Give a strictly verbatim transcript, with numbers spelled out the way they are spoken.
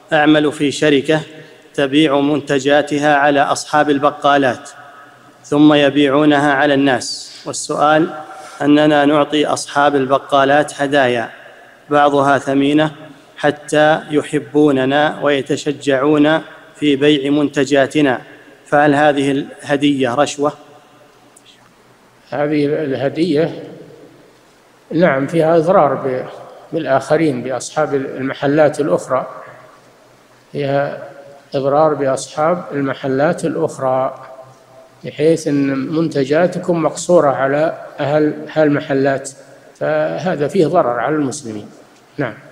أعمل في شركة تبيع منتجاتها على أصحاب البقالات ثم يبيعونها على الناس، والسؤال أننا نعطي أصحاب البقالات هدايا بعضها ثمينة حتى يحبوننا ويتشجعون في بيع منتجاتنا، فهل هذه الهدية رشوة؟ هذه الهدية نعم فيها إضرار بالآخرين، بأصحاب المحلات الأخرى، فيها إضرار بأصحاب المحلات الأخرى، بحيث أن منتجاتكم مقصورة على أهل هالمحلات، فهذا فيه ضرر على المسلمين. نعم.